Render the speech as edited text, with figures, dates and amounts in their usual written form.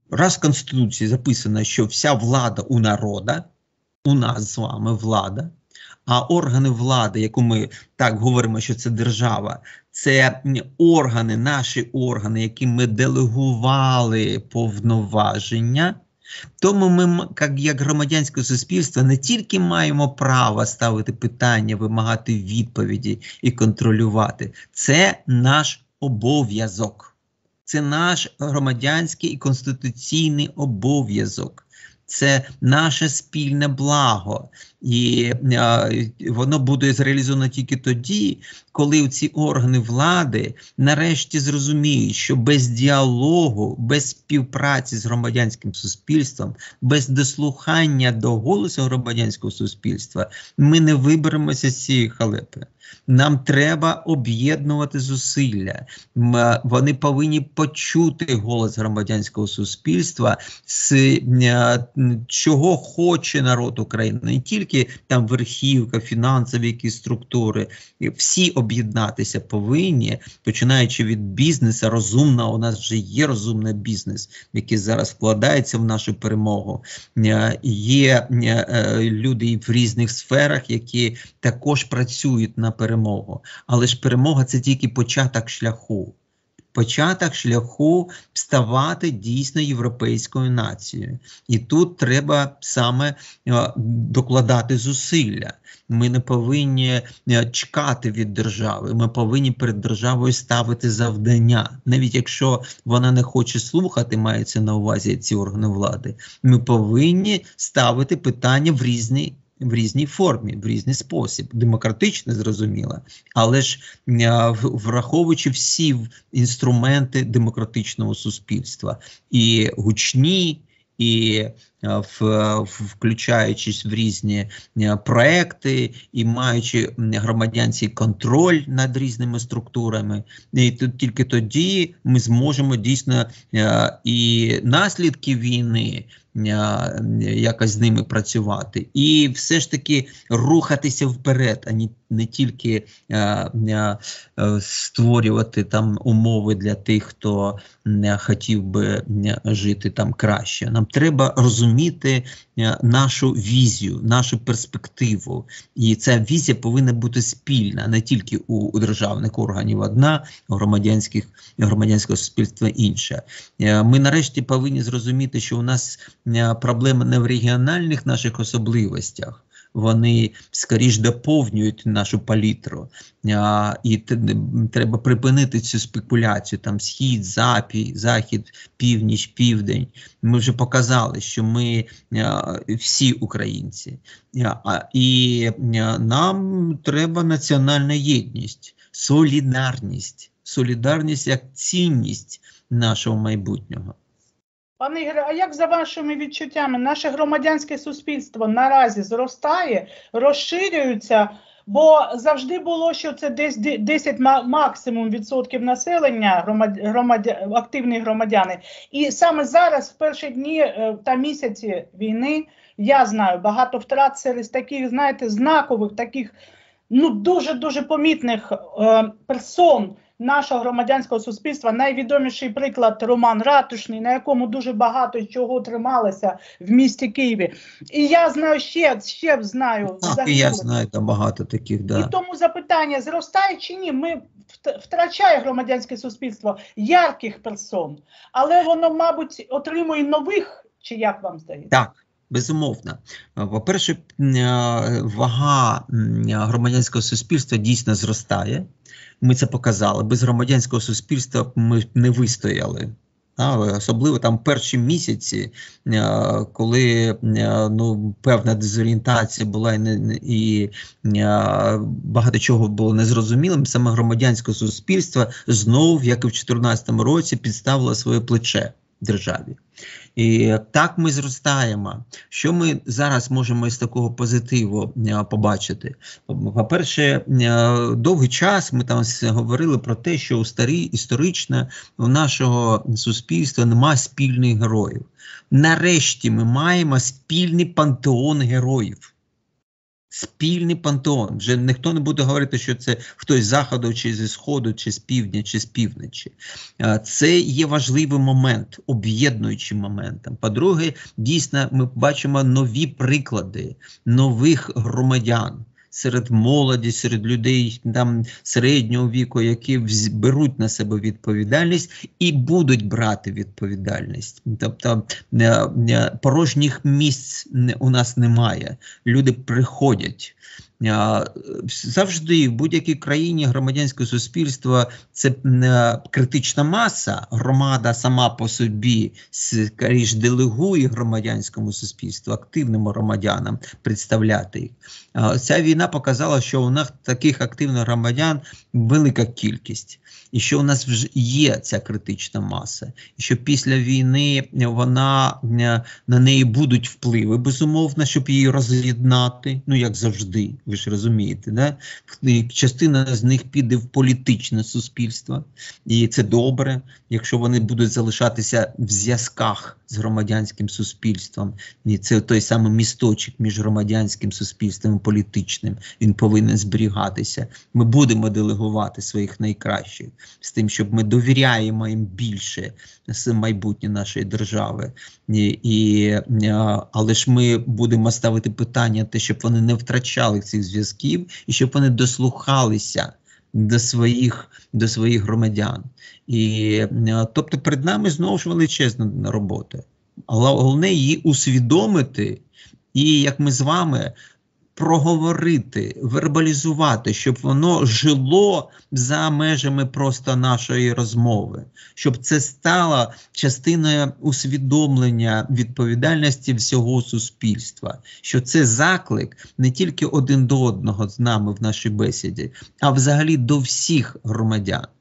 раз в Конституції записано, що вся влада у народа, у нас з вами влада, а органи влади, яку ми так говоримо, що це держава, це органи, наші органи, яким ми делегували повноваження, тому ми, як громадянське суспільство, не тільки маємо право ставити питання, вимагати відповіді і контролювати. Це наш обов'язок. Це наш громадянський і конституційний обов'язок. Це наше спільне благо. І воно буде зреалізовано тільки тоді, коли ці органи влади нарешті зрозуміють, що без діалогу, без співпраці з громадянським суспільством, без дослухання до голосу громадянського суспільства ми не виберемося з цієї халепи. Нам треба об'єднувати зусилля. Вони повинні почути голос громадянського суспільства, чого хоче народ України. Не тільки там верхівка, фінансові якісь структури. Всі об'єднатися повинні, починаючи від бізнесу. Розумно, у нас вже є розумний бізнес, який зараз вкладається в нашу перемогу. Є люди в різних сферах, які також працюють на перемогу. Але ж перемога – це тільки початок шляху. Початок шляху ставати дійсно європейською нацією. І тут треба саме докладати зусилля. Ми не повинні чекати від держави, ми повинні перед державою ставити завдання. Навіть якщо вона не хоче слухати, мається на увазі ці органи влади, ми повинні ставити питання в різній формі, в різний спосіб, демократично, зрозуміло, але ж враховуючи всі інструменти демократичного суспільства, і гучні, і включаючись в різні проекти, і маючи громадянський контроль над різними структурами, і тільки тоді ми зможемо дійсно і наслідки війни якось з ними працювати. І все ж таки рухатися вперед, а не тільки створювати там умови для тих, хто хотів би жити там краще. Нам треба розуміти нашу візію, нашу перспективу. І ця візія повинна бути спільна, не тільки у державних органів одна, у громадянського суспільства інша. Ми нарешті повинні зрозуміти, що у нас проблема не в регіональних наших особливостях, вони скоріш доповнюють нашу палітру. І треба припинити цю спекуляцію, там схід, захід, північ, південь. Ми вже показали, що ми всі українці. І нам треба національна єдність, солідарність як цінність нашого майбутнього. Пане Ігоре, а як за вашими відчуттями, наше громадянське суспільство наразі зростає, розширюється, бо завжди було, що це десь 10 максимум відсотків населення, активні громадяни. І саме зараз, в перші дні та місяці війни, я знаю, багато втрат серед таких, знаєте, знакових, таких, ну, дуже-дуже помітних персон нашого громадянського суспільства. Найвідоміший приклад Роман Ратушний, на якому дуже багато чого трималося в місті Києві. І я знаю ще знаю. Так, і я знаю там багато таких, да. І тому запитання, зростає чи ні? Ми втрачає громадянське суспільство ярких персон, але воно, мабуть, отримує нових, чи як вам здається? Так. Безумовно. По-перше, вага громадянського суспільства дійсно зростає. Ми це показали. Без громадянського суспільства ми не вистояли. Особливо там перші місяці, коли певна дезорієнтація була і багато чого було незрозумілим, саме громадянське суспільство знову, як і в 2014 році, підставило своє плече державі. І так ми зростаємо. Що ми зараз можемо із такого позитиву побачити? По-перше, довгий час ми там говорили про те, що історично у нашого суспільства немає спільних героїв. Нарешті ми маємо спільний пантеон героїв. Спільний пантеон. Вже ніхто не буде говорити, що це хтось з заходу, чи зі сходу, чи з півдня, чи з півночі. Це є важливий момент, об'єднуючим моментом. По-друге, дійсно, ми бачимо нові приклади нових громадян серед молоді, серед людей там середнього віку, які беруть на себе відповідальність і будуть брати відповідальність. Тобто порожніх місць у нас немає. Люди приходять. Завжди в будь-якій країні громадянське суспільство – це критична маса. Громада сама по собі скоріше делегує громадянському суспільству, активним громадянам представляти їх. Ця війна показала, що у нас таких активних громадян велика кількість. І що у нас вже є ця критична маса. І що після війни на неї будуть впливи, безумовно, щоб її роз'єднати. Ну, як завжди, ви ж розумієте, да? Частина з них піде в політичне суспільство. І це добре, якщо вони будуть залишатися в зв'язках з громадянським суспільством. І це той самий місточок між громадянським суспільством і політичним. Він повинен зберігатися. Ми будемо делегувати своїх найкращих з тим, щоб ми довіряємо їм більше з майбутнє нашої держави. Але ж ми будемо ставити питання, те, щоб вони не втрачали цих зв'язків і щоб вони дослухалися до своїх громадян. Тобто перед нами знову ж величезна робота. Але головне її усвідомити і, як ми з вами, проговорити, вербалізувати, щоб воно жило за межами просто нашої розмови, щоб це стало частиною усвідомлення відповідальності всього суспільства, що це заклик не тільки один до одного з нами в нашій бесіді, а взагалі до всіх громадян.